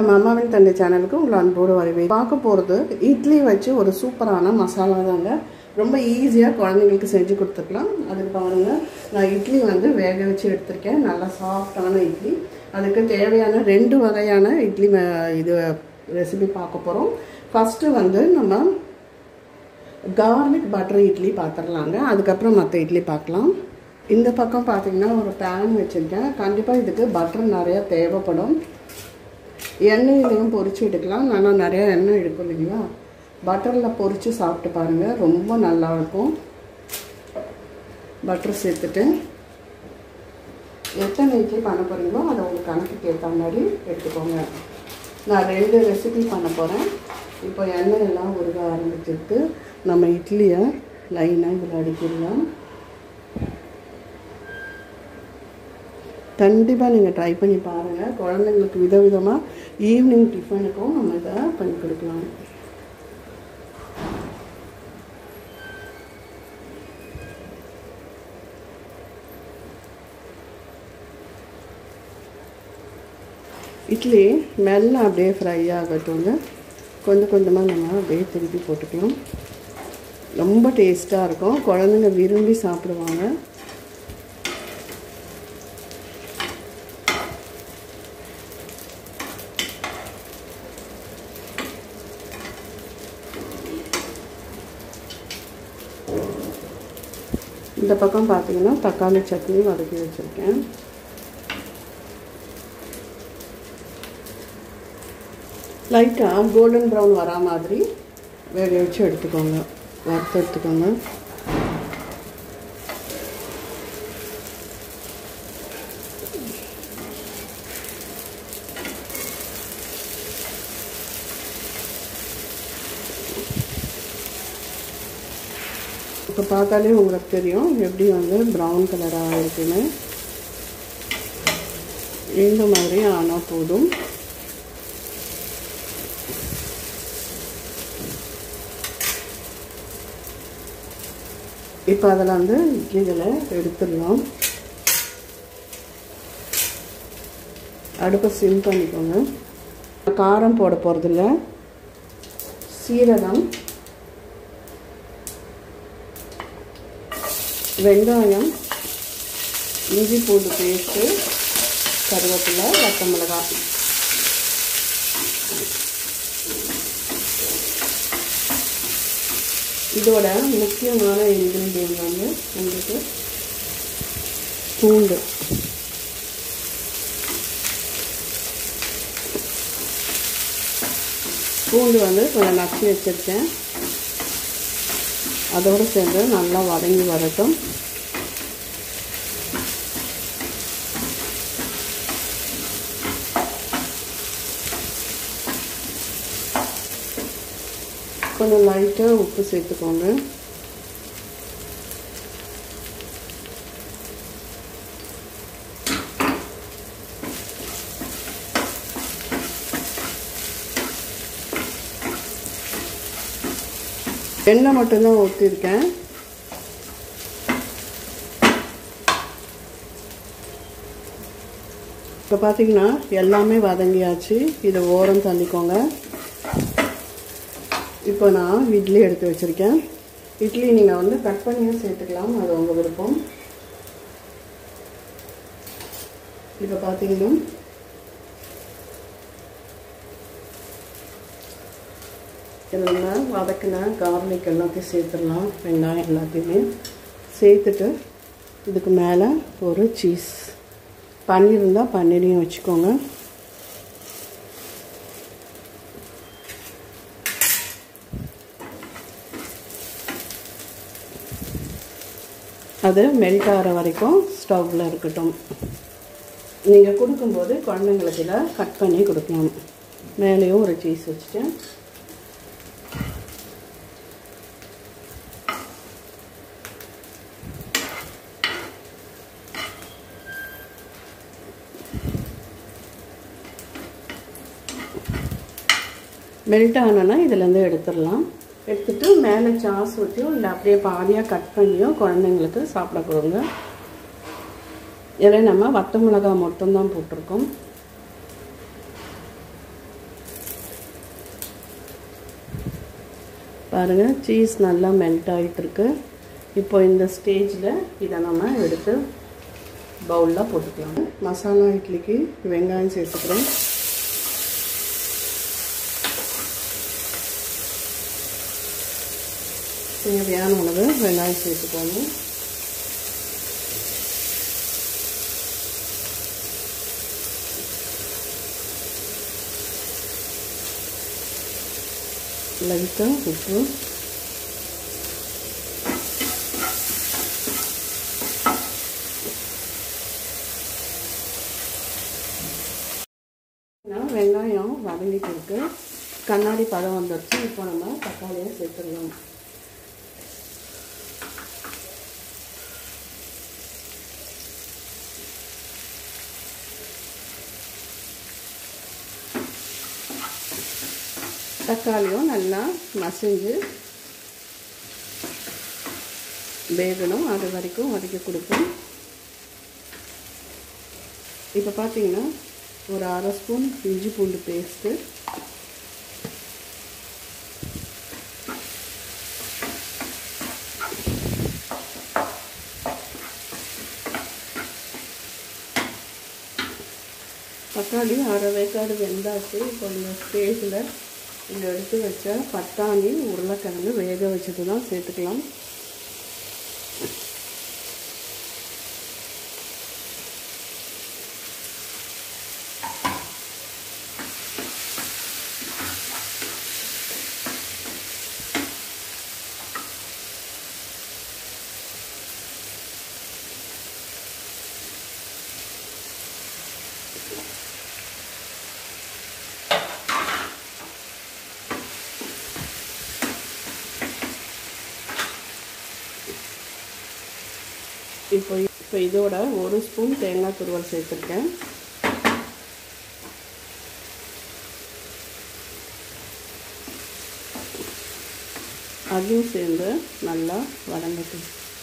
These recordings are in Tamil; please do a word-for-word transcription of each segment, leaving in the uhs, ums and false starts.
நம்ம அம்மாவின் தந்தை சேனலுக்கு உங்களை அன்போடு வரவேற்கிறேன். பார்க்க போகிறது இட்லி வச்சு ஒரு சூப்பரான மசாலா தாங்க. ரொம்ப ஈஸியாக குழந்தைங்களுக்கு செஞ்சு கொடுத்துக்கலாம். அதுக்கு பாருங்கள், நான் இட்லி வந்து வேக வச்சு எடுத்திருக்கேன். நல்லா சாஃப்டான இட்லி. அதுக்கு தேவையான ரெண்டு வகையான இட்லி இது ரெசிபி பார்க்க போகிறோம். ஃபஸ்ட்டு வந்து நம்ம கார்லிக் பட்டர் இட்லி பார்த்துடலாங்க. அதுக்கப்புறம் மற்ற இட்லி பார்க்கலாம். இந்த பக்கம் பார்த்திங்கன்னா ஒரு பேன் வச்சுருக்கேன். கண்டிப்பாக இதுக்கு பட்டர் நிறையா தேவைப்படும். எண்ணெயிலையும் பொரிச்சு எடுக்கலாம். நல்லா நிறையா எண்ணெய் எடுக்கும் இல்லைங்களா? பட்டரில் பொரித்து சாப்பிட்டு பாருங்கள், ரொம்ப நல்லாயிருக்கும். பட்டர் சேர்த்துட்டு எத்தனை இட்லி பண்ண போகிறீங்களோ அதை உங்களுக்கு கணக்குக்கு ஏற்ற மாதிரி எடுத்துக்கோங்க. நான் ரெண்டு ரெசிபி பண்ண போகிறேன். இப்போ எண்ணெய் எல்லாம் உருக ஆரம்பிச்சிருக்கு. நம்ம இட்லியை லைனாக இதில் அடிக்கிடலாம். கண்டிப்பாக நீங்கள் ட்ரை பண்ணி பாருங்கள். குழந்தைங்களுக்கு விதவிதமாக ஈவினிங் டிஃபனுக்கும் நம்ம இதை பண்ணி கொடுக்கலாம். இட்லி மெல்ல அப்படியே ஃப்ரை ஆகட்டும்ங்க. கொஞ்சம் கொஞ்சமாக நம்ம அப்படியே திருப்பி போட்டுக்கலாம். ரொம்ப டேஸ்ட்டாக இருக்கும். குழந்தைங்க விரும்பி சாப்பிடுவாங்க. இந்த பக்கம் பார்த்தீங்கன்னா தக்காளி சட்னி வதக்கி வச்சுருக்கேன். லைட்டாக கோல்டன் ப்ரௌன் வரா மாதிரி வேக வச்சு எடுத்துக்கோங்க, வறுத்து எடுத்துக்கோங்க. இப்போ பார்த்தாலே உங்களுக்கு தெரியும் எப்படி வந்து ப்ரௌன் கலராக இருக்குன்னு. இந்த மாதிரி ஆனால் போதும். இப்போ அதில் வந்து இட்லிகளை எடுத்துடலாம். அடுப்பை சிம் பண்ணிக்கோங்க. காரம் போட போகிறதில்ல. சீரகம், வெங்காயம், இஞ்சி பூண்டு பேஸ்ட்டு, கருவேப்பிலை, பச்சை மிளகாய். இதோட முக்கியமான இன்க்ரீடியன்ட் வந்து உங்களுக்கு பூண்டு. பூண்டு வந்து கொஞ்சம் நச்சு வச்சுருக்கேன். அதோடு சேர்ந்து நல்லா வதங்கி வரட்டும். கொஞ்சம் லைட்டாக உப்பு சேர்த்துக்கோங்க. எண்ணெய் மட்டும்தான் ஊற்றிருக்கேன். இப்போ பார்த்தீங்கன்னா எல்லாமே வதங்கியாச்சு. இதை ஓரம் தள்ளிக்கோங்க. இப்போ நான் இட்லி எடுத்து வச்சுருக்கேன். இட்லி நீங்கள் வந்து கட் பண்ணியும் சேர்த்துக்கலாம், அது உங்கள் விருப்பம். இப்போ பார்த்தீங்கன்னா இதில் வதக்கின கார்லிக் எல்லாத்தையும் சேர்த்துடலாம். வெங்காயம் எல்லாத்தையுமே சேர்த்துட்டு இதுக்கு மேலே ஒரு சீஸ், பன்னீர் இருந்தால் பன்னீரையும் வச்சுக்கோங்க. அது மெல்ட் ஆகிற வரைக்கும் ஸ்டவ்வில் இருக்கட்டும். நீங்கள் கொடுக்கும்போது குழந்தைங்களுக்கு இதை கட் பண்ணி கொடுக்கலாம். மேலேயும் ஒரு சீஸ் வச்சுட்டேன். மெல்ட் ஆனோன்னா இதுலேருந்து எடுத்துடலாம். எடுத்துட்டு மேலே சாஸ் ஊற்றியும் இல்லை அப்படியே பாதியாக கட் பண்ணியும் குழந்தைங்களுக்கு சாப்பிட கொடுங்க. இதில் நம்ம வத்த மிளகாய் மட்டும்தான் போட்டிருக்கோம். பாருங்கள், சீஸ் நல்லா மெல்ட் ஆகிட்டுருக்கு. இப்போ இந்த ஸ்டேஜில் இதை நம்ம எடுத்து பவுலில் போட்டுக்கலாம். மசாலா இட்லிக்கு வெங்காயம் சேர்த்துக்கிறேன். தேவையான அளவு வெங்காயம் சேர்த்துக்கோங்க. லைட்டாக உப்பு, வெங்காயம் வதங்கிட்டு இருக்கு, கண்ணாடி பழம் வந்துடுச்சு. இப்போ நம்ம தக்காளியை சேர்த்துடலாம். தக்காளியும் நல்லா மசிஞ்சு வேகணும், அது வரைக்கும் வதக்கி கொடுப்போம். இப்போ பார்த்தீங்கன்னா ஒரு அரை ஸ்பூன் இஞ்சி பூண்டு பேஸ்ட்டு, தக்காளி அரை வேக்காடு வெந்தாச்சு. இப்போ இந்த ஸ்டேஜில் இந்த எடுத்து வச்ச பட்டாணி உருளைக்கிழங்கு வேக வச்சது தான் சேர்த்துக்கலாம். இப்போ இப்போ இதோட ஒரு ஸ்பூன் தேங்காய் துருவல் சேர்த்துருக்கேன். அதையும் சேர்ந்து நல்லா வதங்கட்டு.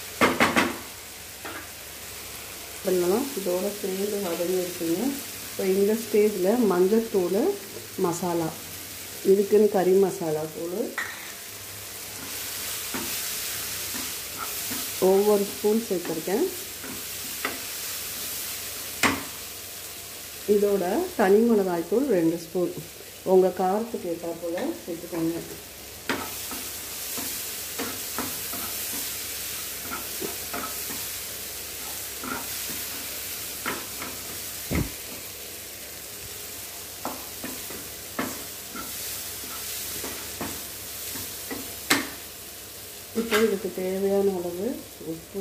பண்ணலாம் இதோட சேர்ந்து வதங்கி இருக்குங்க. இப்போ இந்த ஸ்டேஜில் மஞ்சள்தூள், மசாலா, இதுக்குன்னு கறி மசாலா தூள் ஒவ்வொரு ஸ்பூன் சேர்த்துருக்கேன். இதோட தனி மிளகாய் தூள் ரெண்டு ஸ்பூன் உங்கள் காரத்துக்கு ஏற்றா போல் சேர்த்துக்கோங்க. இப்போ இதுக்கு தேவையான அளவு உப்பு.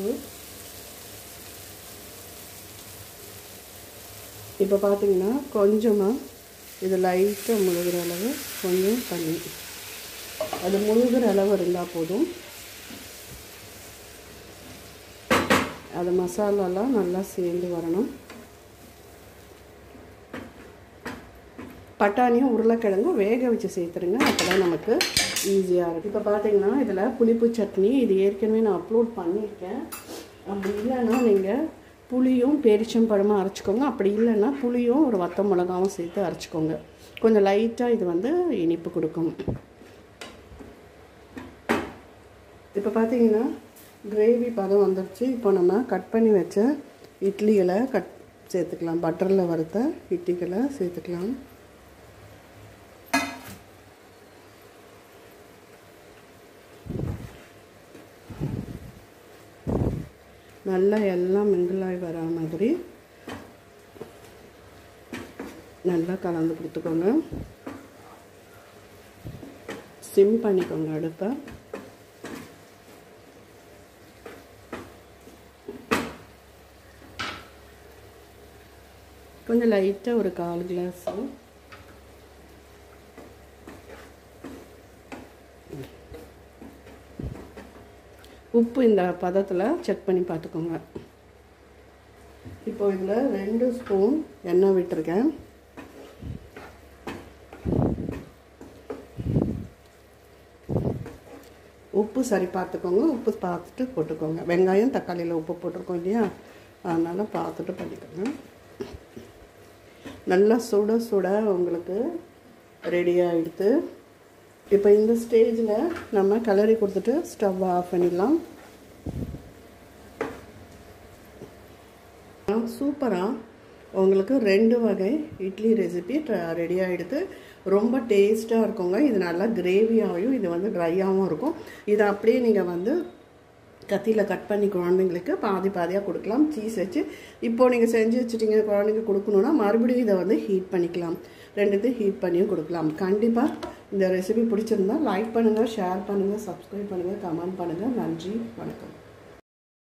இப்போ பார்த்தீங்கன்னா கொஞ்சமாக இது லைட்டாக முழுகிற அளவு கொஞ்சம் தண்ணி, அது முழுகிற அளவு இருந்தால் போதும். அது மசாலாலாம் நல்லா சேர்ந்து வரணும். பட்டாணியும் உருளைக்கிழங்கும் வேக வச்சு சேர்த்துருங்க, அப்போ தான் நமக்கு ஈஸியாக இருக்கும். இப்போ பார்த்தீங்கன்னா இதில் புளிப்பு சட்னி இது ஏற்கனவே நான் அப்லோட் பண்ணியிருக்கேன். அப்படி இல்லைன்னா நீங்கள் புளியும் பேரிச்சம்பழமும் அரைச்சிக்கோங்க. அப்படி இல்லைன்னா புளியும் ஒரு வத்த மிளகாவும் சேர்த்து அரைச்சிக்கோங்க. கொஞ்சம் லைட்டாக இது வந்து இனிப்பு கொடுக்கும். இப்போ பார்த்தீங்கன்னா கிரேவி பதம் வந்துடுச்சு. இப்போ நம்ம கட் பண்ணி வச்ச இட்லிகளை கட் சேர்த்துக்கலாம். பட்டரில் வறுத்த இட்லிகளை சேர்த்துக்கலாம். நல்லா எல்லாம் மிங்கிளாகி வர மாதிரி நல்லா கலந்து கொடுத்துக்கோங்க. சிம் பண்ணிக்கோங்க அடுப்பை. கொஞ்சம் லைட்டாக ஒரு கால் கிளாஸ் உப்பு இந்த பதத்தில் செக் பண்ணி பார்த்துக்கோங்க. இப்போ இதில் ரெண்டு ஸ்பூன் எண்ணெய் விட்டுருக்கேன். உப்பு சரி பார்த்துக்கோங்க. உப்பு பார்த்துட்டு போட்டுக்கோங்க. வெங்காயம் தக்காளியில் உப்பு போட்டிருக்கோம் இல்லையா, அதனால் பார்த்துட்டு பண்ணிக்கோங்க. நல்லா சுட சுட உங்களுக்கு ரெடி ஆகிடுது. இப்போ இந்த ஸ்டேஜில் நம்ம கலரி கொடுத்துட்டு ஸ்டவ் ஆஃப் பண்ணிடலாம். சூப்பராக உங்களுக்கு ரெண்டு வகை இட்லி ரெசிபி ரெடி ஆகிடுது. ரொம்ப டேஸ்ட்டாக இருக்குங்க. இது நல்லா கிரேவியாகவும் இது வந்து ட்ரையாகவும் இருக்கும். இதை அப்படியே நீங்கள் வந்து கத்தியில் கட் பண்ணி குழந்தைங்களுக்கு பாதி பாதியாக கொடுக்கலாம் சீஸ் வச்சு. இப்போது நீங்கள் செஞ்சு வச்சுட்டிங்க குழந்தைங்க கொடுக்கணுன்னா மறுபடியும் இதை வந்து ஹீட் பண்ணிக்கலாம். ரெண்டுத்தையும் ஹீட் பண்ணியும் கொடுக்கலாம். கண்டிப்பாக இந்த ரெசிபி பிடிச்சிருந்தா லைக் பண்ணுங்கள், ஷேர் பண்ணுங்கள், சப்ஸ்கிரைப் பண்ணுங்கள், கமெண்ட் பண்ணுங்கள். நன்றி, வணக்கம்.